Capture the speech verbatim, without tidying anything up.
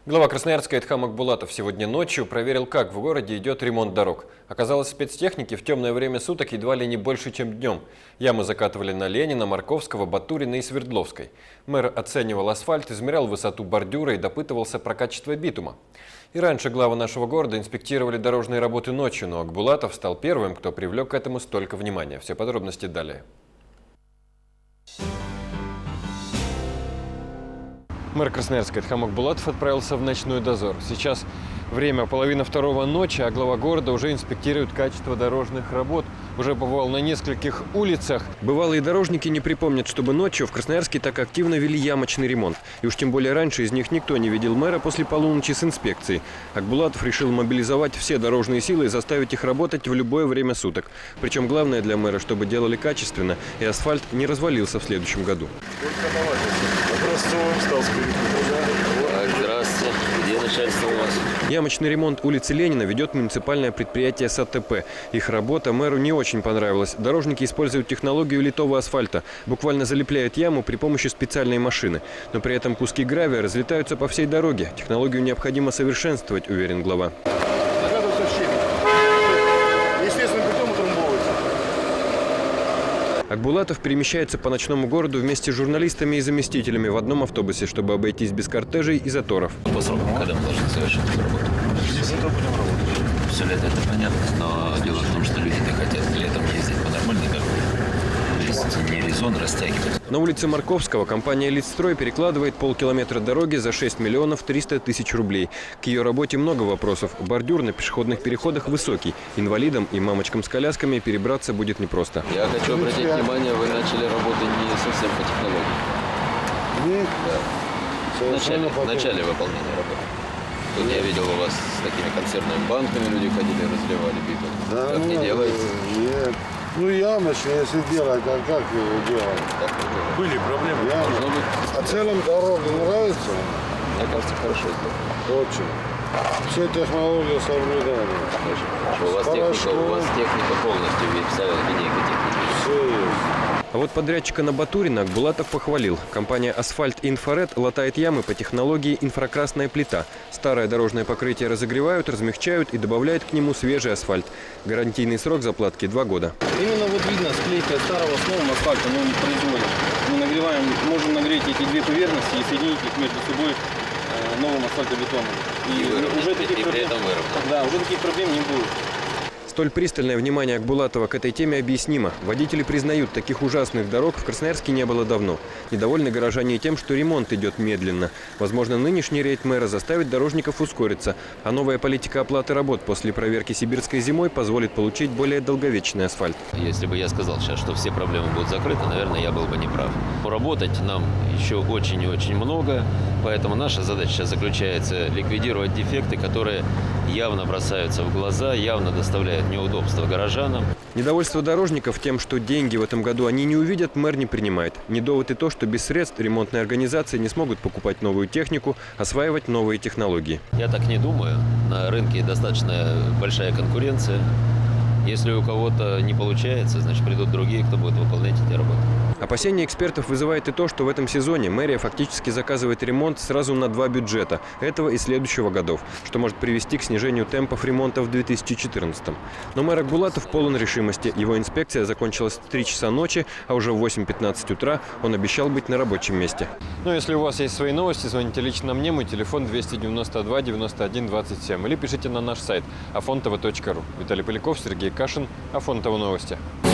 Глава Красноярска Эдхам Акбулатов сегодня ночью проверил, как в городе идет ремонт дорог. Оказалось, спецтехники в темное время суток едва ли не больше, чем днем. Ямы закатывали на Ленина, Марковского, Батурина и Свердловской. Мэр оценивал асфальт, измерял высоту бордюра и допытывался про качество битума. И раньше главы нашего города инспектировали дорожные работы ночью, но Акбулатов стал первым, кто привлек к этому столько внимания. Все подробности далее. Мэр Красноярска Эдхам Акбулатов отправился в ночной дозор. Сейчас время половина второго ночи, а глава города уже инспектирует качество дорожных работ. Уже побывал на нескольких улицах. Бывалые дорожники не припомнят, чтобы ночью в Красноярске так активно вели ямочный ремонт. И уж тем более раньше из них никто не видел мэра после полуночи с инспекцией. Акбулатов решил мобилизовать все дорожные силы и заставить их работать в любое время суток. Причем главное для мэра, чтобы делали качественно и асфальт не развалился в следующем году. Здравствуйте. Где начальство у вас? Ямочный ремонт улицы Ленина ведет муниципальное предприятие САТП. Их работа мэру не очень понравилась. Дорожники используют технологию литого асфальта. Буквально залепляют яму при помощи специальной машины. Но при этом куски гравия разлетаются по всей дороге. Технологию необходимо совершенствовать, уверен глава. Акбулатов перемещается по ночному городу вместе с журналистами и заместителями в одном автобусе, чтобы обойтись без кортежей и заторов. По срокам, когда мы должны совершить эту работу? Лето будем работать. Все лето это понятно, но дело в том, что люди-то хотят летом ездить по нормальной дороге. То есть не резон растягивать. На улице Марковского компания «Литстрой» перекладывает полкилометра дороги за шесть миллионов триста тысяч рублей. К ее работе много вопросов. Бордюр на пешеходных переходах высокий. Инвалидам и мамочкам с колясками перебраться будет непросто. Я хочу обратить внимание, вы начали работу не совсем по технологии. Нет, В начале, в начале выполнения работы. Тут я видел у вас с такими консервными банками люди ходили, разливали битум. да, Как не ну, делается? Нет. Ну, ямочно, если делать, а как его делать? Так не делается. Были проблемы. Ямочно. Должно быть, А целом дорога нравится? мне кажется, хорошо сделано. Очень. Все технологии соблюдали. Очень хорошо. У вас Хорошо. техника, у вас техника полностью, ведь вся линейка техники. Все есть. А вот подрядчика на Батурина Акбулатов похвалил. Компания «Асфальт Инфраред» латает ямы по технологии инфракрасная плита. Старое дорожное покрытие разогревают, размягчают и добавляют к нему свежий асфальт. Гарантийный срок заплатки – два года. Именно вот видно склейка старого с новым асфальтом, но не производит. Мы нагреваем, можем нагреть эти две поверхности и соединить их между собой э, новым асфальтобетоном. И, И выровнять, уже и таких при проблем, этом выровнять. да, уже таких проблем не будет. Столь пристальное внимание Акбулатова к этой теме объяснимо. Водители признают, таких ужасных дорог в Красноярске не было давно. Недовольны горожане и тем, что ремонт идет медленно. Возможно, нынешний рейд мэра заставит дорожников ускориться, а новая политика оплаты работ после проверки сибирской зимой позволит получить более долговечный асфальт. Если бы я сказал сейчас, что все проблемы будут закрыты, наверное, я был бы неправ. Работать нам еще очень и очень много, поэтому наша задача сейчас заключается ликвидировать дефекты, которые явно бросаются в глаза, явно доставляют неудобства горожанам. Недовольство дорожников тем, что деньги в этом году они не увидят, мэр не принимает. Не довод и то, что без средств ремонтные организации не смогут покупать новую технику, осваивать новые технологии. Я так не думаю. На рынке достаточно большая конкуренция. Если у кого-то не получается, значит придут другие, кто будет выполнять эти работы. Опасения экспертов вызывает и то, что в этом сезоне мэрия фактически заказывает ремонт сразу на два бюджета – этого и следующего годов, что может привести к снижению темпов ремонта в две тысячи четырнадцатом. Но мэр Акбулатов полон решимости. Его инспекция закончилась в три часа ночи, а уже в восемь пятнадцать утра он обещал быть на рабочем месте. Ну, если у вас есть свои новости, звоните лично мне. Мой телефон двести девяносто два девяносто один двадцать семь. Или пишите на наш сайт афонтова точка ру. Виталий Поляков, Сергей Кашин. Афонтово новости.